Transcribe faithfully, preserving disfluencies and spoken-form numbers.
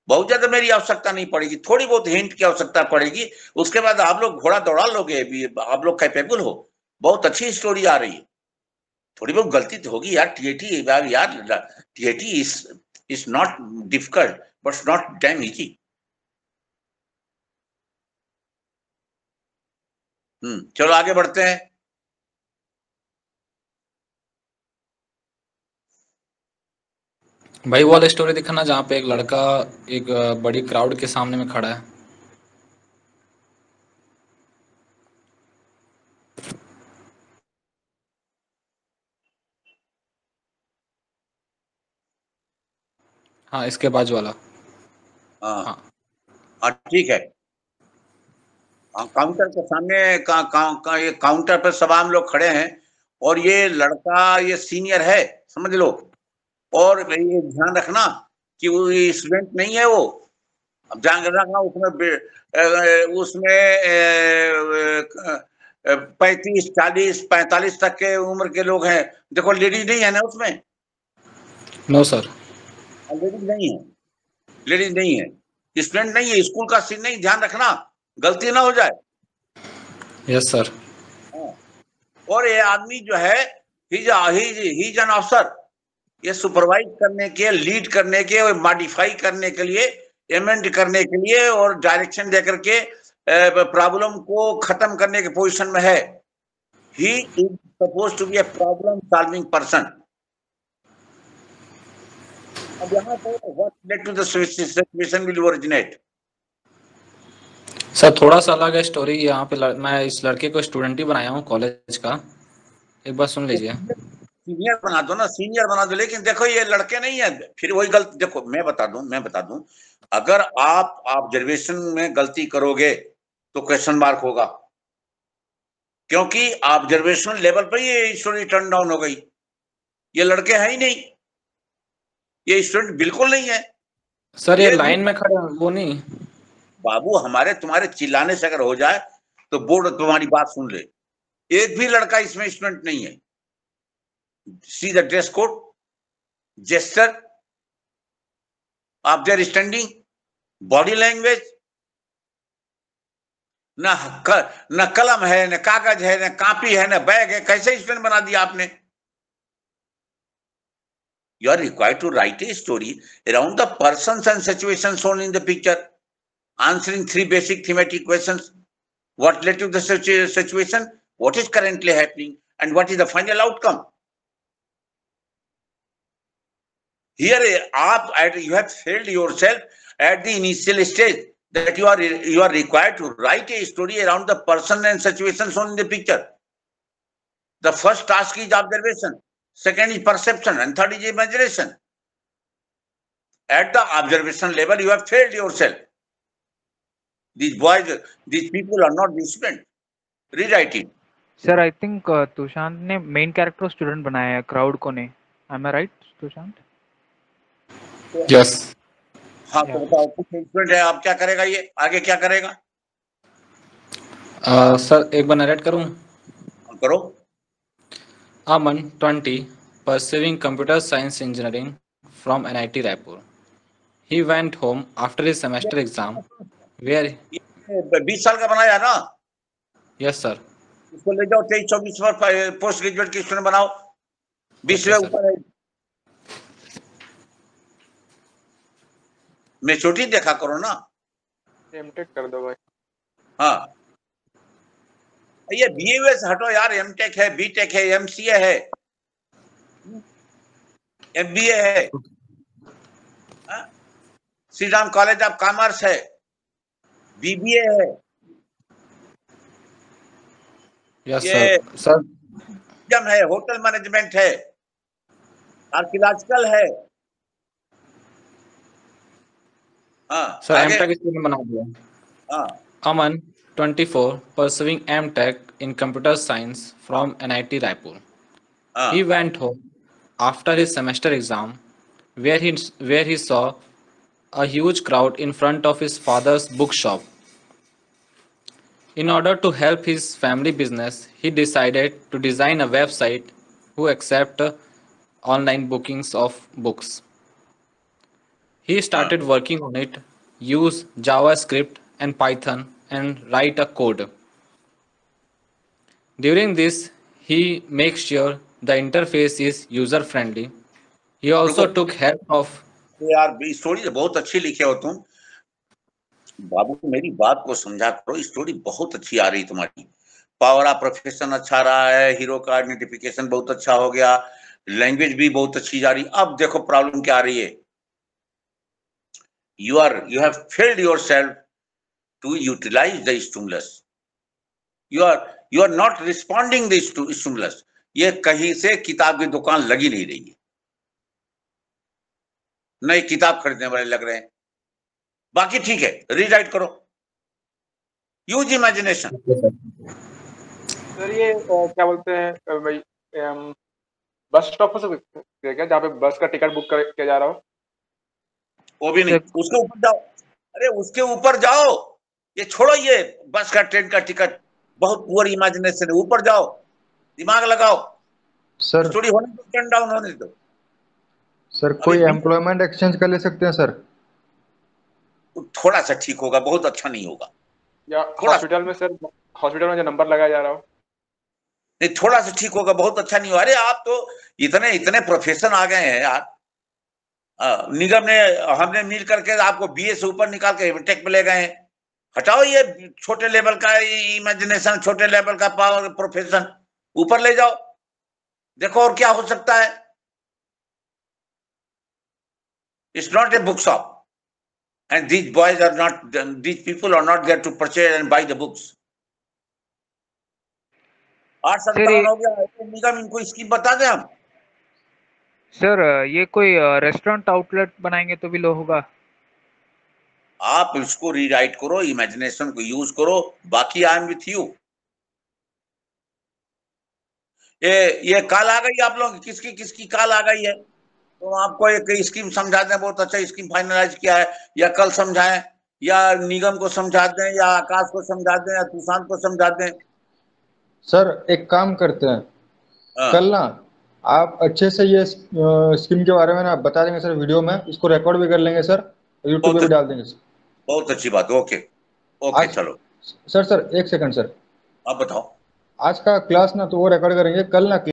बहुत ज्यादा मेरी आवश्यकता नहीं पड़ेगी, थोड़ी बहुत हिंट की आवश्यकता पड़ेगी, उसके बाद आप लोग घोड़ा दौड़ा लोगे, आप लोग कैपेबल हो, बहुत अच्छी स्टोरी आ रही है। थोड़ी बहुत गलती तो होगी यार, टीएटी यार, TAT is is not difficult but not damn easy. Hmm चलो आगे बढ़ते हैं। भाई वो वाला स्टोरी दिखाना जहाँ पे एक लड़का एक बड़ी क्राउड के सामने में खड़ा है। हाँ इसके बाजू वाला। हाँ हाँ हाँ ठीक है। हाँ काउंटर के सामने का, का, का, ये काउंटर पर सब हम लोग खड़े हैं और ये लड़का ये सीनियर है समझ लो, और ये ध्यान रखना कि वो स्टूडेंट नहीं है वो। अब ध्यान रखना उसमें उसमें पैंतीस चालीस पैंतालीस तक के उम्र के लोग हैं। देखो लेडीज नहीं है ना उसमें? No sir. लेडीज नहीं है, लेडीज नहीं है, स्टूडेंट नहीं है, स्कूल का सीन नहीं, ध्यान रखना गलती ना हो जाए। Yes sir. और ये आदमी जो है ही इज एन ऑफिसर, ये सुपरवाइज करने के, लीड करने के और मॉडिफाई करने के लिए, एमेंड करने के लिए और डायरेक्शन देकर के प्रॉब्लम को खत्म करने के पोजीशन में है। He is suppose to be a problem solving person. अब यहाँ पर what led to the situation will originate. Sir थोड़ा सा अलग है स्टोरी यहाँ पे। लड़, मैं इस लड़के को स्टूडेंट ही बनाया हूँ कॉलेज का, एक बार सुन लीजिए। सीनियर बना दो ना, सीनियर बना दो, लेकिन देखो ये लड़के नहीं है, फिर वही गलती। देखो मैं बता दूं मैं बता दूं अगर आप ऑब्जर्वेशन में गलती करोगे तो क्वेश्चन मार्क होगा, क्योंकि ऑब्जर्वेशन लेवल पर ये स्टोरी टर्न डाउन हो गई। ये लड़के हैं ही नहीं, ये स्टूडेंट बिल्कुल नहीं है। सर ये एक भी लाइन में खड़े हैं वो नहीं। बाबू हमारे तुम्हारे चिल्लाने से अगर हो जाए तो बोर्ड तुम्हारी बात सुन ले, एक भी लड़का इसमें स्टूडेंट नहीं है। See the dress code, gesture of their standing, body language, न न कलम है, न कागज है, न कॉपी है, न बैग है, कैसे स्टूडेंट बना दिया आपने? You are required to write a story around the persons and situations shown in the picture, answering three basic thematic questions. What led to the situation? What is currently happening? And what is the final outcome? Here, you have failed yourself at the initial stage, that you are you are required to write a story around the person and situation shown in the picture. The first task is observation, second is perception, and third is imagination. At the observation level, you have failed yourself. These boys, these people are not disciplined. Rewrite it. Sir I think Tushant ने main character student बनाया है, crowd को नहीं। Am I right Tushant? Yes. हाँ तो बताओ कुछ student है, आप क्या करेगा, ये आगे क्या करेगा? uh, सर एक बार नरेट करूं? करो। Aman twenty, pursuing computer science engineering from N I T Raipur. He went home after his semester exam where बीस साल का बनाया ना? Yes sir. इसको ले जाओ तेईस चौबीस पर पोस्ट ग्रेजुएट के स्टूडेंट बनाओ, बीस से ऊपर है। मेच्योरिटी देखा करो ना। एमटेक कर दो भाई। हाँ ये बीएस हटो यार, एमटेक है, बीटेक है, एमसीए है, एमबीए है, Shri Ram college of commerce है, बीबीए है, यस ये सर सर है, होटल मैनेजमेंट है, आर्कियोलॉजिकल है। हाँ सर एमटेक स्टूडेंट बना दिया। हाँ Aman twenty-four, pursuing MTech in computer science from N I T Raipur. हाँ He went home after his semester exam where he where he saw a huge crowd in front of his father's bookshop. In order to help his family business, he decided to design a website who accept online bookings of books. He started working on it, use JavaScript and Python and write a code. During this, he makes sure the interface is user friendly. He also रुको, took help of यार story बहुत अच्छी लिखे हो तुम बाबू, मेरी बात को समझा करो। स्टोरी बहुत अच्छी आ रही तुम्हारी, पावर ऑफ प्रोफेशन अच्छा रहा है, हीरो का आइडेंटिफिकेशन बहुत अच्छा हो गया, लैंग्वेज भी बहुत अच्छी जा रही। अब देखो प्रॉब्लम क्या आ रही है। You are you have failed yourself to utilise the stimulus. You are you are not responding the stimulus. ये कहीं से किताब की दुकान लगी नहीं रही है, नई किताब खरीदने वाले लग रहे हैं। बाकी ठीक है, रीराइट करो, यूज इमेजिनेशन। सर ये अ, क्या बोलते हैं अ, भाई अम, बस स्टॉप हो सकता है क्या जहाँ पे बस का टिकट बुक कर किया जा रहा हो? वो भी नहीं, सर उसके ऊपर जाओ। अरे उसके ऊपर जाओ, ये छोड़ो, ये बस का ट्रेन का टिकट बहुत पुअर इमेजिनेशन है। ऊपर जाओ, दिमाग लगाओ, सर स्टोरी होने दो, टर्न डाउन होने दो। सर अभी कोई बिल्कुल एम्प्लॉयमेंट एक्सचेंज कर ले सकते हैं सर? थोड़ा सा ठीक होगा, बहुत अच्छा नहीं होगा। या थोड़ा हॉस्पिटल में सर, हॉस्पिटल में जो नंबर लगाया जा रहा हो? नहीं, थोड़ा सा ठीक होगा, बहुत अच्छा नहीं होगा। अरे आप तो इतने इतने प्रोफेशन आ गए हैं यार। अ, निगम ने, हमने मिल करके आपको बीए से ऊपर निकाल के टेक में ले गए हैं। हटाओ ये छोटे लेवल का इमेजिनेशन, छोटे लेवल का पावर प्रोफेशन, ऊपर ले जाओ, देखो और क्या हो सकता है। It's not a book shop and these boys are not, these people are not there to purchase and buy the books. आठ सर संतावन ये हो गया, निगम इनको स्कीम बता दें हम। सर ये कोई रेस्टोरेंट आउटलेट बनाएंगे तो भी लो होगा? आप इसको रीराइट करो, इमेजिनेशन को यूज करो, बाकी आई एम विथ यू। ये ये कॉल आ गई आप लोग, किसकी किसकी कॉल आ गई है? तो आपको एक स्कीम समझा दें, बहुत अच्छा स्कीम फाइनलाइज किया है, या कल समझाएं, या निगम को समझा दें, या आकाश को समझा दें, या तूफान को समझा दें। सर एक काम करते हैं, हाँ, कल ना आप अच्छे से ये स्कीम के बारे में ना बता देंगे सर वीडियो में, इसको रिकॉर्ड भी कर लेंगे सर, यूट्यूब पे बहुत भी डाल देंगे सर। बहुत अच्छी बात। ओके ओके, आज चलो सर सर एक सेकंड सर, आप बताओ। आज का क्लास ना तो वो रिकॉर्ड करेंगे, कल ना